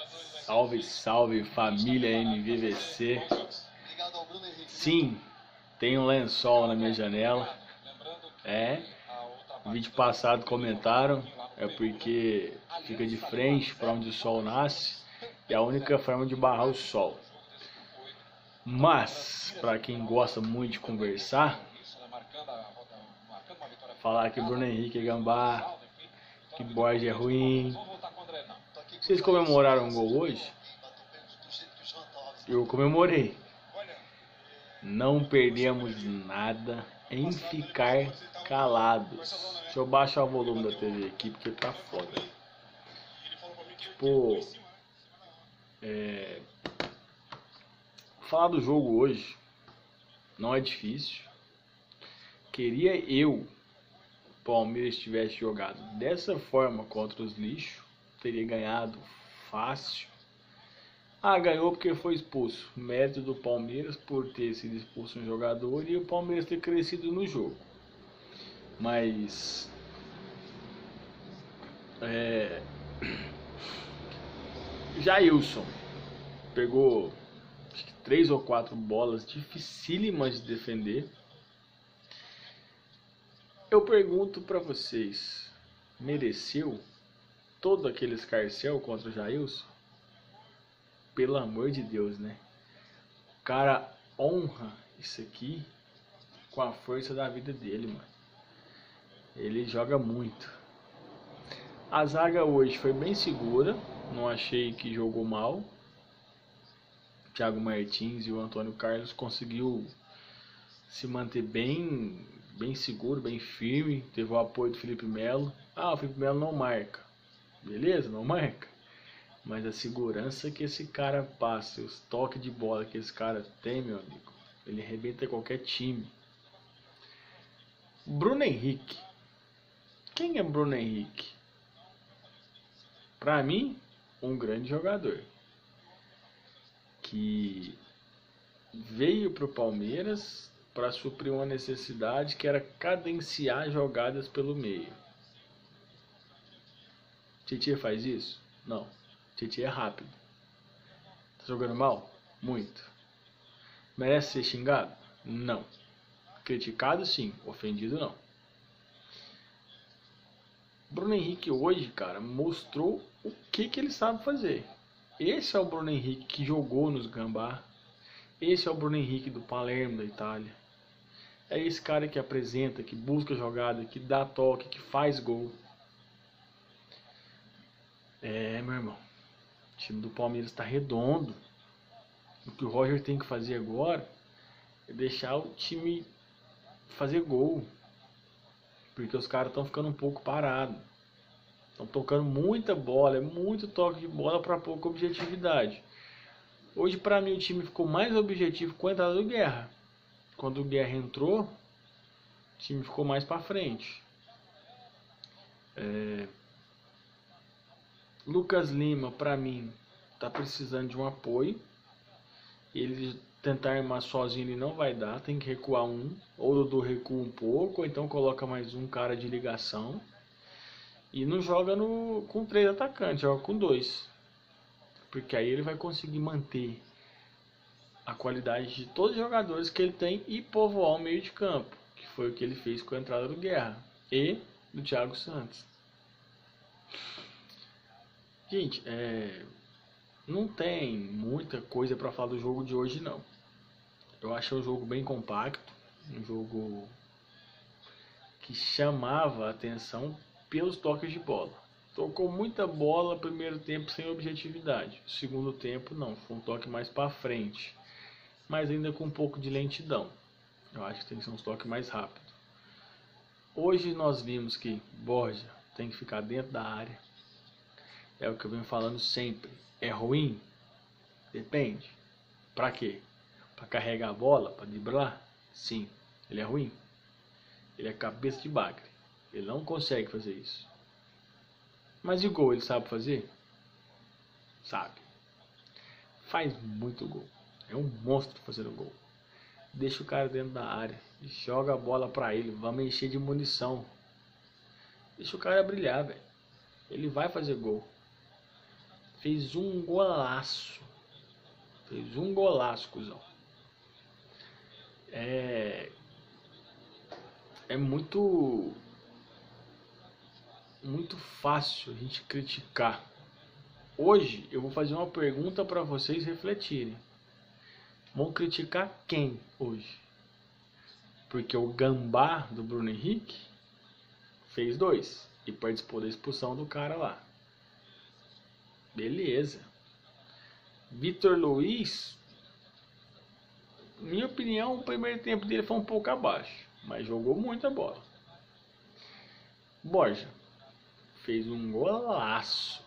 Salve, salve família MVVC. Sim, tem um lençol na minha janela. No vídeo passado comentaram, é porque fica de frente para onde o sol nasce e é a única forma de barrar o sol. Mas, para quem gosta muito de conversar, falar que Bruno Henrique é gambá, que Borja é ruim. Vocês comemoraram um gol hoje? Eu comemorei. Não perdemos nada em ficar calados. Deixa eu baixar o volume da TV aqui porque tá foda. Tipo, falar do jogo hoje não é difícil. Queria eu, Palmeiras, tivesse jogado dessa forma contra os lixos, teria ganhado fácil. Ganhou porque foi expulso. Mérito do Palmeiras por ter sido expulso um jogador e o Palmeiras ter crescido no jogo. Mas Jailson pegou acho que 3 ou 4 bolas dificílimas de defender. Eu pergunto pra vocês, mereceu todo aquele escarcéu contra o Jailson? Pelo amor de Deus, né? O cara honra isso aqui com a força da vida dele, mano. Ele joga muito. A zaga hoje foi bem segura, não achei que jogou mal. O Thiago Martins e o Antônio Carlos conseguiu se manter bem seguro, bem firme. Teve o apoio do Felipe Melo. O Felipe Melo não marca. Beleza, não marca. Mas a segurança que esse cara passa, os toques de bola que esse cara tem, meu amigo, ele arrebenta qualquer time. Bruno Henrique. Quem é Bruno Henrique? Pra mim, um grande jogador. Que veio pro Palmeiras para suprir uma necessidade que era cadenciar jogadas pelo meio. Tietê faz isso? Não. Tietê é rápido. Tá jogando mal? Muito. Merece ser xingado? Não. Criticado sim, ofendido não. Bruno Henrique hoje, cara, mostrou o que ele sabe fazer. Esse é o Bruno Henrique que jogou nos Gambá. Esse é o Bruno Henrique do Palermo, da Itália. É esse cara que apresenta, que busca jogada, que dá toque, que faz gol. Meu irmão. O time do Palmeiras está redondo. O que o Roger tem que fazer agora é deixar o time fazer gol. Porque os caras estão ficando um pouco parados. Estão tocando muita bola, é muito toque de bola para pouca objetividade. Hoje, para mim, o time ficou mais objetivo com a entrada do Guerra. Quando o Guerra entrou, o time ficou mais para frente. Lucas Lima, para mim, tá precisando de um apoio. Ele tentar armar sozinho ele não vai dar, tem que recuar um. Ou o Dudu recua um pouco, ou então coloca mais um cara de ligação. E não joga com 3 atacantes, joga com 2. Porque aí ele vai conseguir manter a qualidade de todos os jogadores que ele tem e povoar o meio de campo. Que foi o que ele fez com a entrada do Guerra e do Thiago Santos. Gente, não tem muita coisa para falar do jogo de hoje não. Eu achei o jogo bem compacto, um jogo que chamava a atenção pelos toques de bola. Tocou muita bola no primeiro tempo sem objetividade. Segundo tempo não, foi um toque mais para frente, mas ainda com um pouco de lentidão. Eu acho que tem que ser um toque mais rápido. Hoje nós vimos que Borja tem que ficar dentro da área. É o que eu venho falando sempre. É ruim? Depende. Pra quê? Pra carregar a bola? Pra driblar? Sim. Ele é ruim. Ele é cabeça de bagre. Ele não consegue fazer isso. Mas e o gol? Ele sabe fazer? Sabe. Faz muito gol. É um monstro fazendo gol. Deixa o cara dentro da área. Joga a bola pra ele. Vamos encher de munição. Deixa o cara brilhar, velho. Ele vai fazer gol. Fez um golaço. Fez um golaço, cuzão. É muito fácil a gente criticar. Hoje eu vou fazer uma pergunta para vocês refletirem. Vão criticar quem hoje? Porque o gambá do Bruno Henrique fez 2 e participou da expulsão do cara lá. Beleza. Vitor Luiz, minha opinião, o primeiro tempo dele foi um pouco abaixo, mas jogou muita bola. Borja fez um golaço.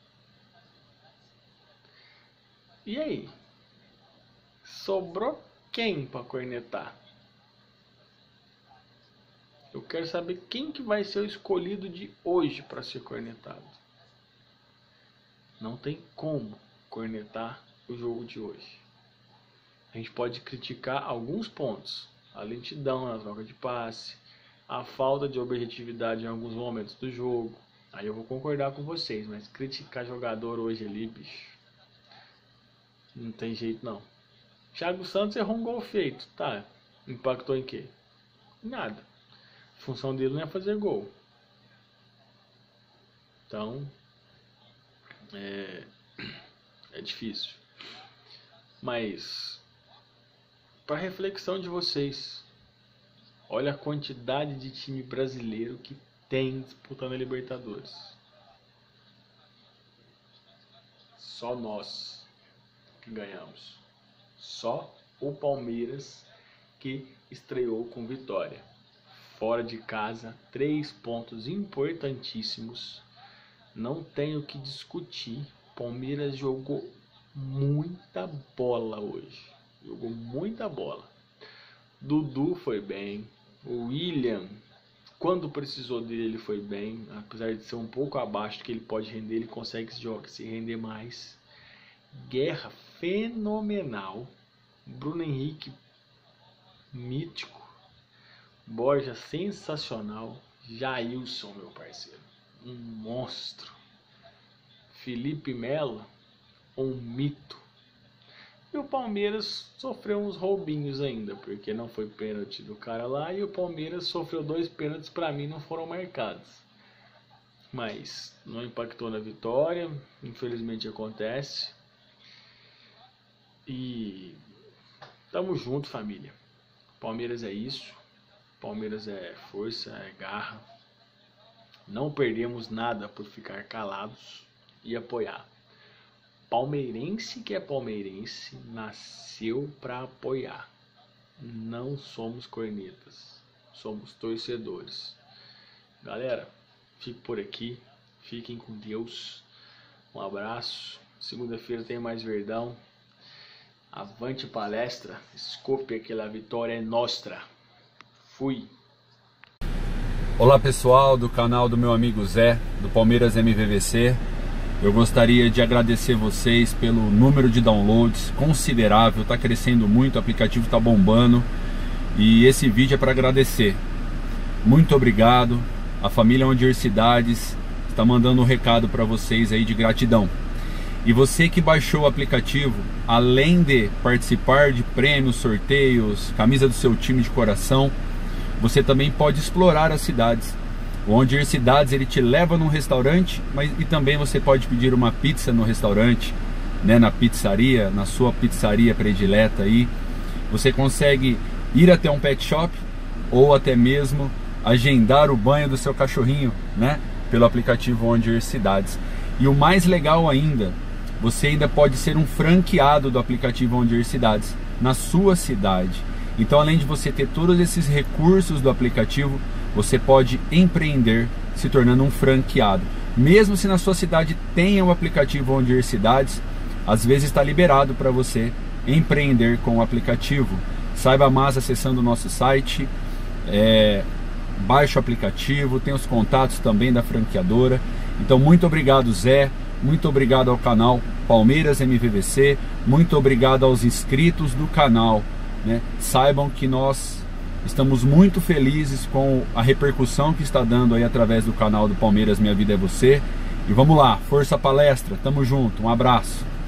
E aí? Sobrou quem para cornetar? Eu quero saber quem que vai ser o escolhido de hoje para ser cornetado. Não tem como cornetar o jogo de hoje. A gente pode criticar alguns pontos. A lentidão na troca de passe, a falta de objetividade em alguns momentos do jogo. Aí eu vou concordar com vocês, mas criticar jogador hoje ali, bicho, não tem jeito não. Thiago Santos errou um gol feito, tá? Impactou em quê? Nada. A função dele não é fazer gol. Então, é difícil. Mas, para reflexão de vocês, olha a quantidade de time brasileiro que tem disputando a Libertadores. Só nós que ganhamos. Só o Palmeiras que estreou com vitória. Fora de casa, 3 pontos importantíssimos. Não tenho o que discutir. Palmeiras jogou muita bola hoje. Jogou muita bola. Dudu foi bem. O William, quando precisou dele, ele foi bem. Apesar de ser um pouco abaixo do que ele pode render, ele consegue se render mais. Guerra fenomenal. Bruno Henrique mítico. Borja sensacional. Jailson, meu parceiro, um monstro. Felipe Melo, um mito. E o Palmeiras sofreu uns roubinhos ainda, porque não foi pênalti do cara lá, e o Palmeiras sofreu 2 pênaltis, para mim não foram marcados. Mas não impactou na vitória, infelizmente acontece. E tamo junto, família. Palmeiras é isso. Palmeiras é força, é garra. Não perdemos nada por ficar calados e apoiar. Palmeirense que é palmeirense nasceu para apoiar. Não somos cornetas, somos torcedores. Galera, fico por aqui. Fiquem com Deus. Um abraço. Segunda-feira tem mais Verdão. Avante palestra. Escope aquela vitória é nostra. Fui. Olá pessoal do canal do meu amigo Zé, do Palmeiras MVVC. Eu gostaria de agradecer vocês pelo número de downloads considerável, está crescendo muito, o aplicativo está bombando. E esse vídeo é para agradecer. Muito obrigado. A família Ondir Cidades está mandando um recado para vocês aí de gratidão. E você que baixou o aplicativo, além de participar de prêmios, sorteios, camisa do seu time de coração, você também pode explorar as cidades. O Ondir Cidades, ele te leva num restaurante, e também você pode pedir uma pizza no restaurante, né, na pizzaria, na sua pizzaria predileta aí. Você consegue ir até um pet shop ou até mesmo agendar o banho do seu cachorrinho, né, pelo aplicativo Ondir Cidades. E o mais legal ainda, você ainda pode ser um franqueado do aplicativo Ondir Cidades na sua cidade. Então, além de você ter todos esses recursos do aplicativo, você pode empreender se tornando um franqueado. Mesmo se na sua cidade tenha o aplicativo Ondir Cidades, às vezes está liberado para você empreender com o aplicativo. Saiba mais acessando o nosso site, baixe o aplicativo, tem os contatos também da franqueadora. Então, muito obrigado, Zé. Muito obrigado ao canal Palmeiras MVVC. Muito obrigado aos inscritos do canal, né? Saibam que nós estamos muito felizes com a repercussão que está dando aí através do canal do Palmeiras Minha Vida é Você. E vamos lá, força palestra, tamo junto, um abraço.